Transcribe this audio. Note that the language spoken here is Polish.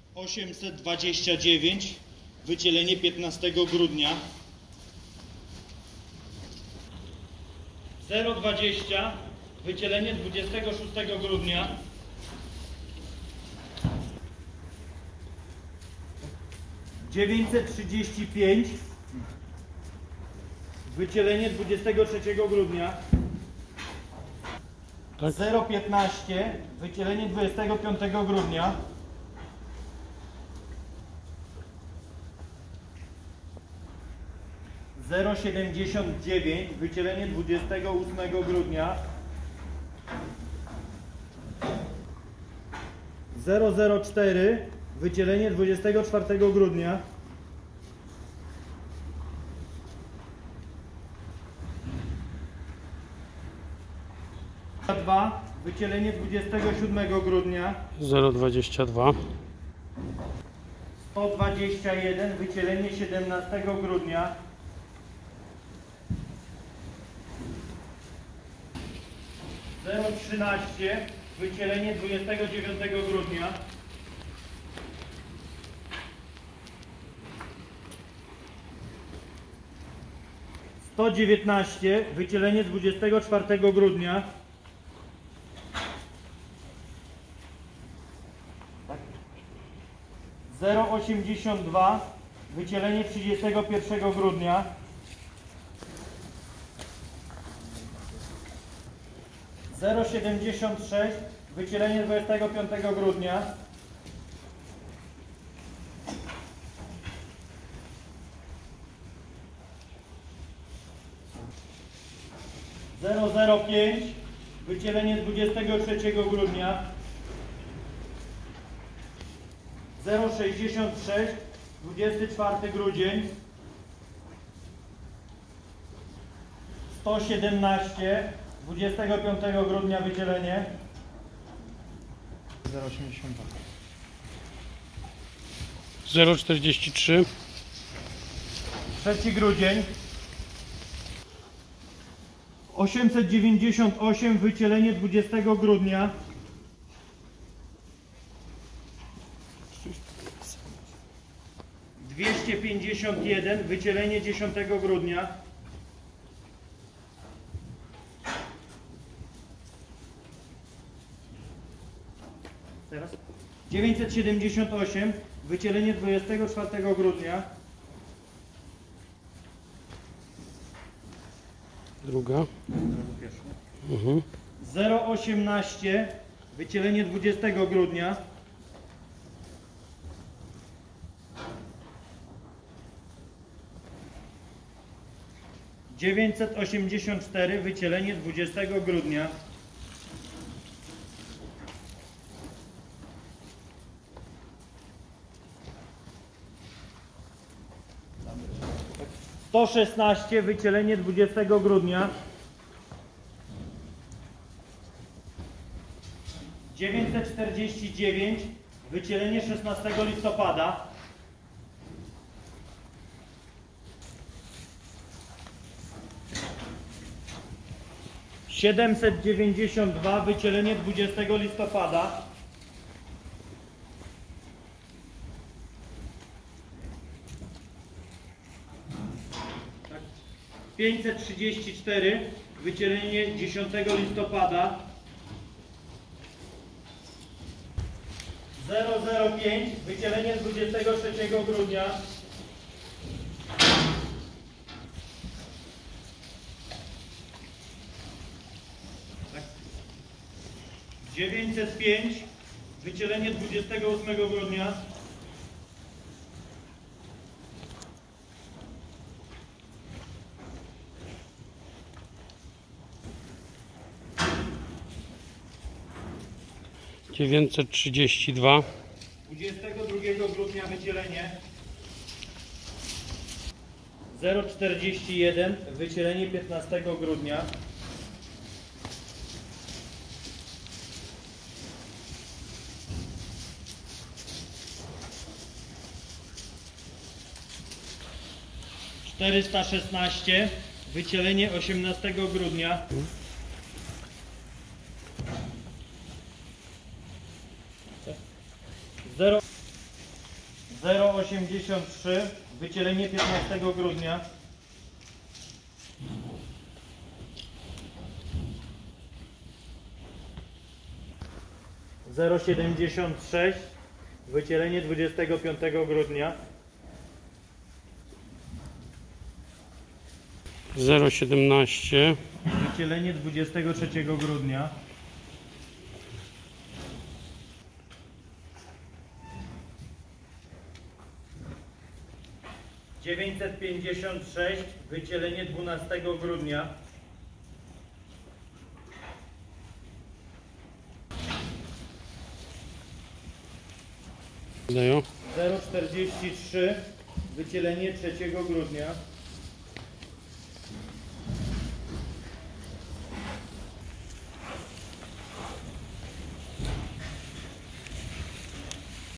829, wycielenie 15 grudnia. 020, wycielenie 26 grudnia. 935, wycielenie 23 grudnia. 015, wycielenie 25 grudnia. 079, wycielenie 28 grudnia. 004, wycielenie 24 grudnia. 2, wycielenie 27 grudnia. 022. 121, wycielenie 17 grudnia. 013, wycielenie 29 grudnia. 119, wycielenie 24 grudnia. 082, wycielenie 31 grudnia. 076, wycielenie 25 grudnia. 005, wycielenie 23 grudnia. 066, 24 grudzień. 117, 25 grudnia wycielenie. 082. 043. 3 grudzień. 898, wycielenie 20 grudnia. 251, wycielenie 10 grudnia. 978, wycielenie 24 grudnia. Druga. 018, wycielenie 20 grudnia. 984, wycielenie 20 grudnia. 116, wycielenie 20 grudnia. 949, wycielenie 16 listopada. 792, wycielenie 20 listopada. 534, wycielenie 10 listopada. 005, wycielenie 23 grudnia. 905, wycielenie 28 grudnia. 932. 22 grudnia wycielenie. 041, wycielenie 15 grudnia. 416, wycielenie 18 grudnia. 0 0,83 wycielenie 15 grudnia. 0,76 wycielenie 25 grudnia. 0,17 Wycielenie 23 grudnia. 956 wycielenie 12 grudnia. 0,43 wycielenie 3 grudnia.